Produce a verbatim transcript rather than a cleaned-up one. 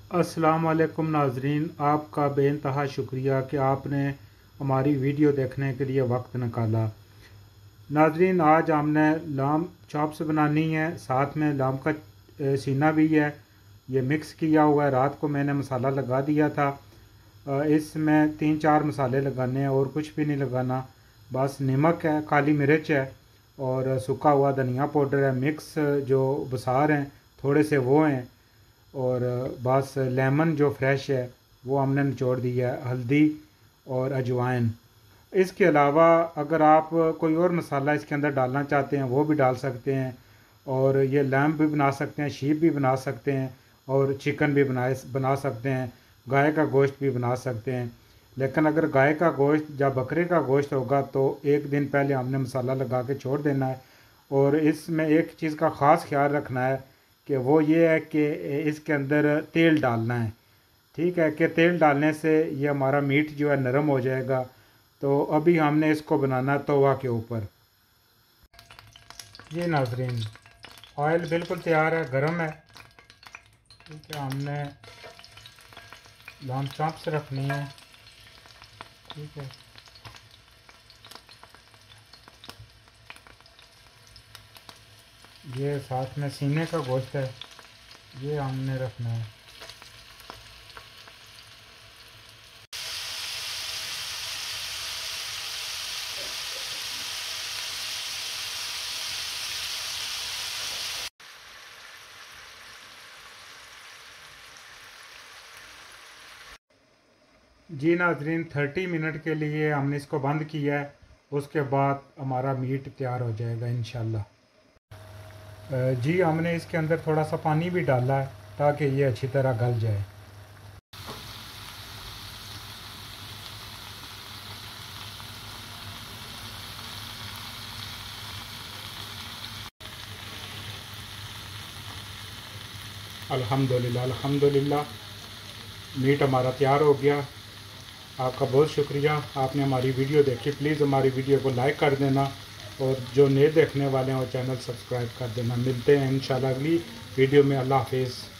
अस्सलाम वालेकुम नाजरीन, आपका बेइंतहा शुक्रिया कि आपने हमारी वीडियो देखने के लिए वक्त निकाला। नाजरीन, आज हमने लाम चॉप्स बनानी है, साथ में लाम का सीना भी है। ये मिक्स किया हुआ है, रात को मैंने मसाला लगा दिया था। इसमें तीन चार मसाले लगाने हैं और कुछ भी नहीं लगाना। बस नमक है, काली मिर्च है और सूखा हुआ धनिया पाउडर है। मिक्स जो बसार हैं थोड़े से वो हैं और बस लेमन जो फ्रेश है वो हमने निचोड़ दिया है, हल्दी और अजवाइन। इसके अलावा अगर आप कोई और मसाला इसके अंदर डालना चाहते हैं वो भी डाल सकते हैं। और ये लैम्प भी बना सकते हैं, शीप भी बना सकते हैं और चिकन भी बनाए बना सकते हैं, गाय का गोश्त भी बना सकते हैं। लेकिन अगर गाय का गोश्त या बकरे का गोश्त होगा तो एक दिन पहले हमने मसाला लगा के छोड़ देना है। और इसमें एक चीज़ का ख़ास ख्याल रखना है कि वो ये है कि इसके अंदर तेल डालना है। ठीक है कि तेल डालने से ये हमारा मीट जो है नरम हो जाएगा। तो अभी हमने इसको बनाना तवा के ऊपर। जी नाजरीन, ऑयल बिल्कुल तैयार है, गरम है। ठीक है, हमने लाम चॉप्स रखनी है। ठीक है, ये साथ में सीने का गोश्त है, ये हमने रखना है। जी नाजरीन, थर्टी मिनट के लिए हमने इसको बंद किया है। उसके बाद हमारा मीट तैयार हो जाएगा इंशाल्लाह। जी, हमने इसके अंदर थोड़ा सा पानी भी डाला है ताकि ये अच्छी तरह गल जाए। अल्हम्दुलिल्लाह अल्हम्दुलिल्लाह, मीट हमारा तैयार हो गया। आपका बहुत शुक्रिया, आपने हमारी वीडियो देखी। प्लीज़ हमारी वीडियो को लाइक कर देना और जो नए देखने वाले हैं वो चैनल सब्सक्राइब कर देना। मिलते हैं इंशाल्लाह अगली वीडियो में। अल्लाह हाफिज़।